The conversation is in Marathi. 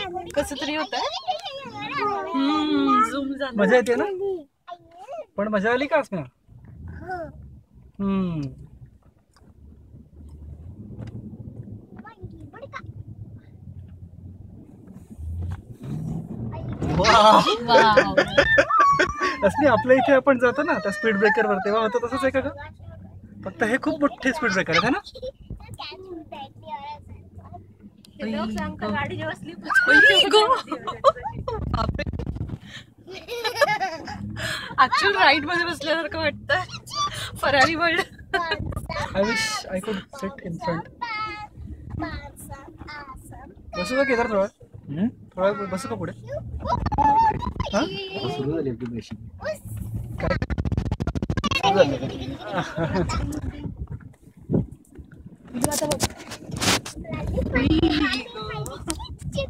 कसं तरी होत. मजा येते ना. पण मजा आली का असं? असली आपल्या इथे आपण जातो ना त्या स्पीड ब्रेकर वर, तेव्हा होतं तसंच आहे का ग? फक्त हे खूप मोठे स्पीड ब्रेकर आहे ना. ऍक्च्युअल राईड मध्ये बसल्यासारखं वाटतं. Ferrari world. I wish I could sit in front. बसू का केदार थोडा थोडा बसू का पुढे?